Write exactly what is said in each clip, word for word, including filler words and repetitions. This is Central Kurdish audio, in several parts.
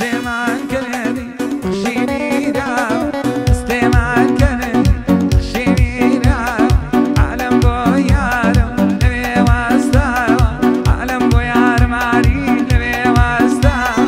استمع كندي شيني داو استمع كندي شيني داو عالم بويارم لبي واستاو عالم بويارم عريد لبي واستاو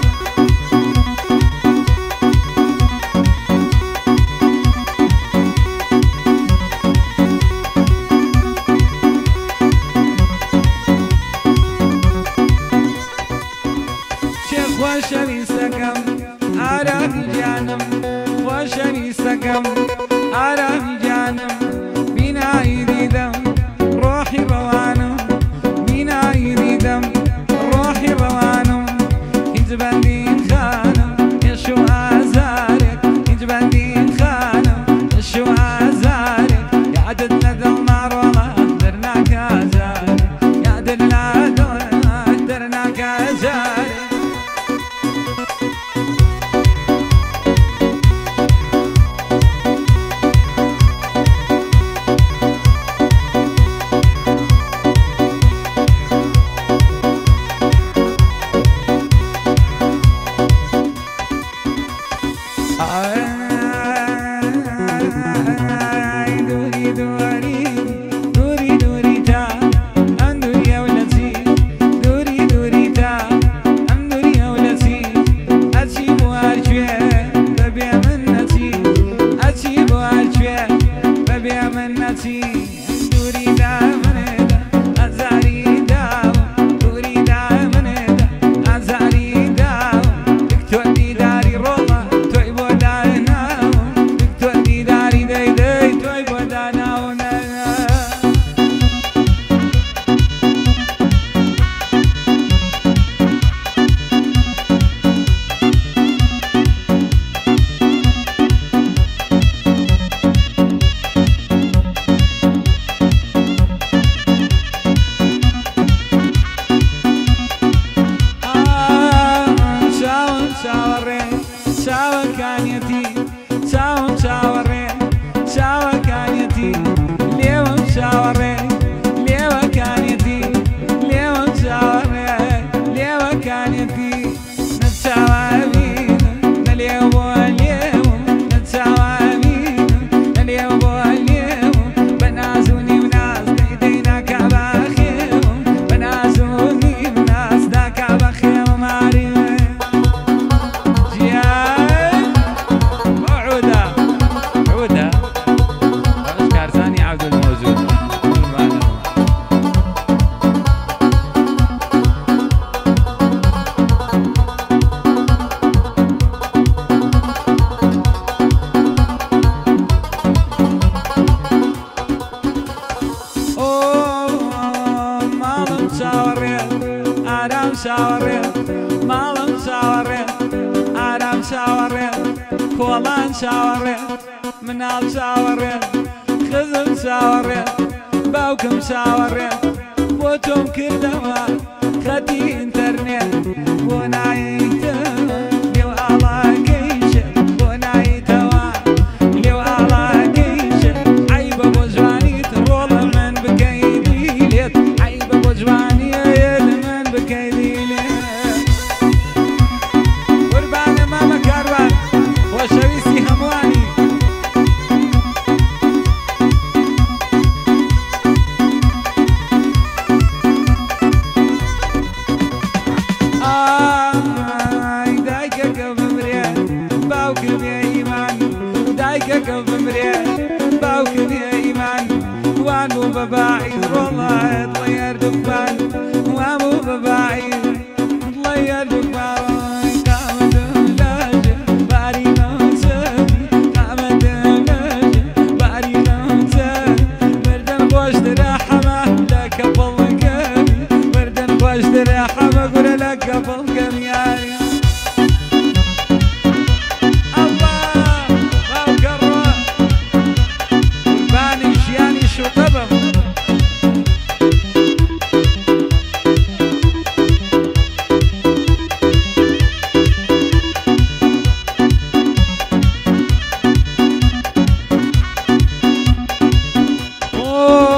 وشني سقم عرفي جانم وشني سقم عرفي جانم بنا يريدم روحي روانم بنا يريدم روحي روانم انت بندين خانم يشو ازارك انت بندين خانم يشو ازارك يا عدد ندل نار والله درناك ازارك يا عدد ندل درناك ازارك دوري دوري دوري دوري تا ام دوري يا ولدي دوري دوري تا ام دوري يا ولدي اجيب وارجع ببيع منتي اجيب وارجع ببيع منتي دوري دا مندا ازاري داو دوري دا مندا ازاري داو تكتوني داري روما توي بودانا تكتوني داري داي داي توي بودانا شاوة كانيتي شاوة شاوري شاوة كانيتي ليوم شاوري ليوة كانيتي ليوم شاوري ليوة كانيتي نتشاوى بينا نليوم واليوم نتشاوى بينا نليوم واليوم بنازوني وناس ديدينا كباخيوم بنازوني وناس دا كباخيوم عريم آرام شاوري مالم شاوري آرام شاوري كولان شاوري منال شاوري خزم شاوري باوكم شاوري بوتم كردما خدي انترنت ونايتم لو الله كيش ونايتوا لو الله كيش عيب ابو جواني ترول من بكيدي ليت عيب ابو جواني قربان ماما كاروان وشويسي همواني آي دايكك بمريان باوكم يا إيمان دايكك بمريان باوكم يا إيمان وانو بباعيد والله طير دبان وامو بباعيد طير دبان قامت لاجه باري نوسبي قامت لاجه باري نوسبي وردن خوش ترحمه لك بالكبي وردن خوش ترحمه قول لك بالكبي يعني الله باوكر بانش يعني شو طبم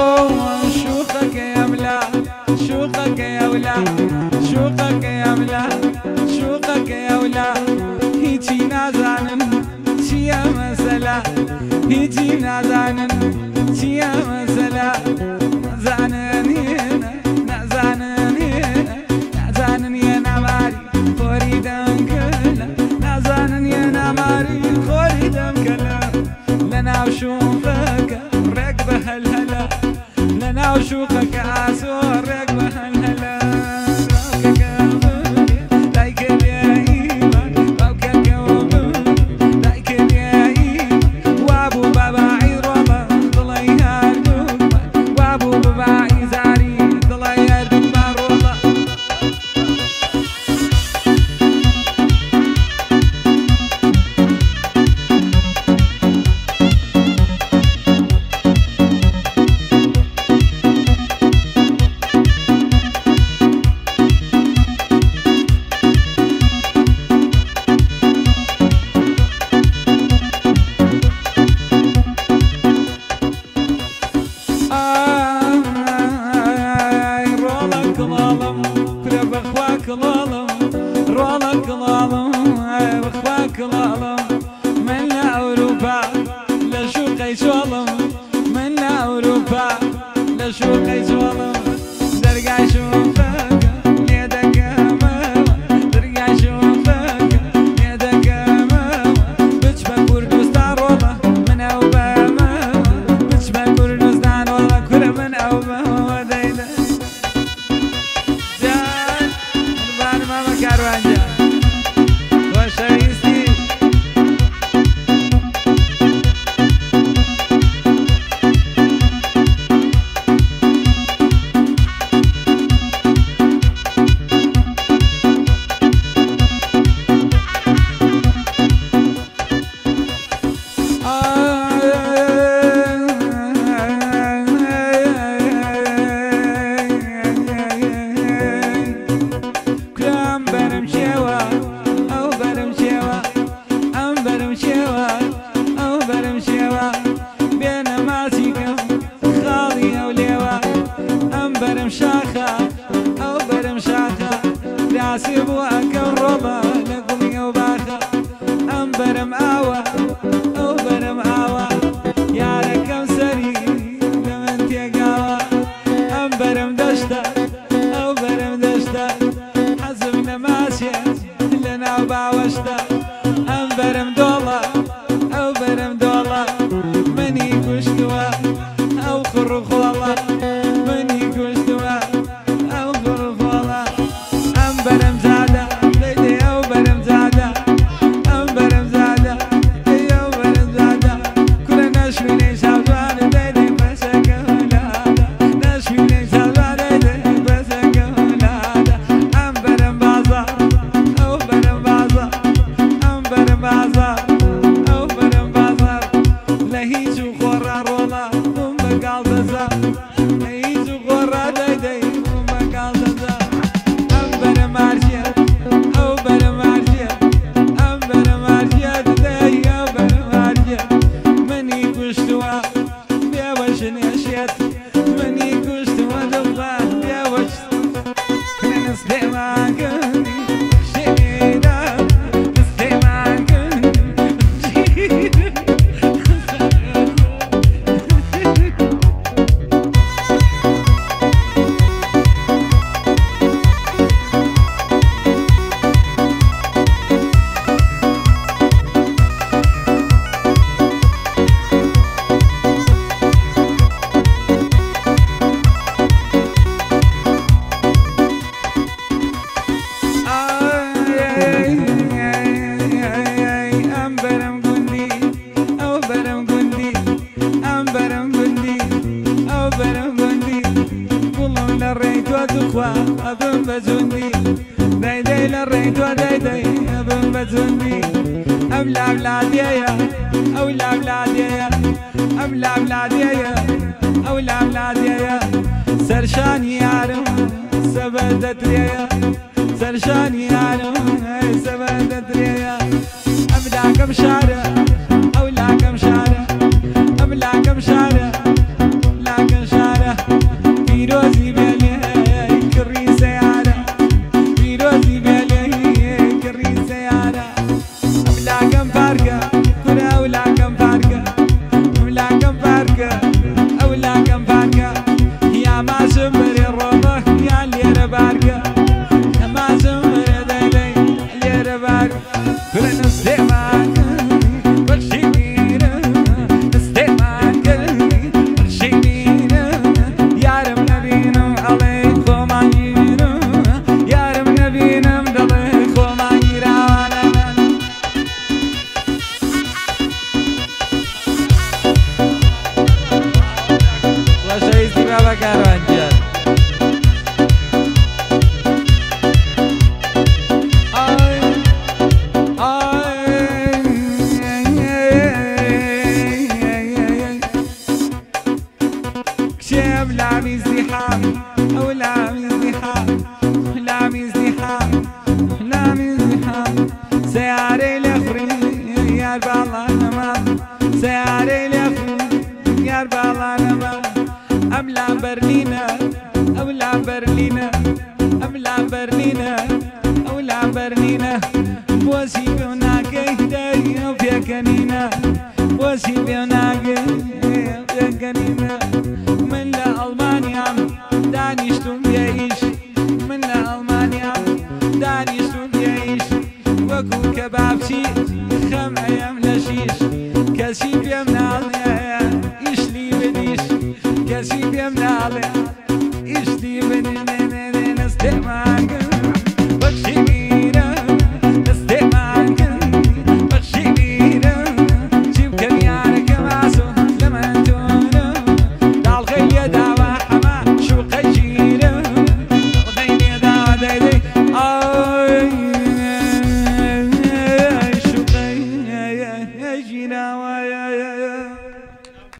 شوقك يا ملا شوقك يا ملا شوقك يا ولا هيجي نازانن شيا مسلا هيجي نازانن شيا مسلا نازانن هنا نازانن هنا نازانن يا نماري خوري دم كلا نازانن يا نماري خوري دم كلا لنا وشوقك ركبة هالهلا لنا وشوقك عسور ركبة هالهلا رولك ظالم بخواك ظالم من لا أوروبا لشوقي شوالم من لا أوروبا لشوقي شوالم درقع شوفك يدك ماما درقع شوفك يدك ماما بتشبك وردوستان رولا من أوبا ماما بتشبك وردوستان رولا كل من أوبا وديدا جان نبان ماما كاروان جان وشايستي سيبوا أكرمه لكم يوباخا أمبرم آوى أو برم آوى يا ركم سري لمن تيقاوى أمبرم دشتا أو برم دشتا حزبنا ماشية لنا وباوشتا أمبرم دولا أو برم دولا مني كشتوا أو خرخ والله مني كشتوا أو خرخ والله برم زادة ليلي أو برم زادة أم برم زادة ليلي أو برم زادة كل نشوي ليش عبان ليلي بسك ولاده نشوي ليش عبان ليلي بسك ولاده أم برم بازار أو برم بازار أم برم بازار أو برم بازار لهيجو خورا رولا هم بقال بزار لهيجو خورا ديدي هم بقال بزار مارشيا أو بنا مارشيا أم بنا مارشيا تداي أو بنا مارشيا مني كشتوا بيا وشني أشيات مني كشتوا دبا بيا وش كنا نستمع كني شيدا نستمع كني أبن بزوندي داي داي لريت وداي داي أبن بزوندي أبلا بلادي يا أولا بلادي يا أبلا بلادي يا أولا بلادي يا سرشاني يارم سبدت ريا سرشاني يارم سبدت ريا أبلا كم شارع أولا كم شارع أبلا كم شارع لا كم شارع في روزي بيلي كري سيارة في روزي بيلي برنينا بوسي بيوناكي دايو في كنينا بوسي بيوناكي في كنينا من لا ألمانيا دانيشتم بيعيش من لا ألمانيا دانيشتم بيعيش وكو كبابشي خم أيام لشيش كسي بيمنال إشلي بديش كسي بيمنال إشلي بدين نستمعك بخشينا نستمعك بخشينا جيب كميانك معسو لما تونا دال غيلي دعوة حما شو قجينا دال غيلي دعوة دايدي آي شو قجينا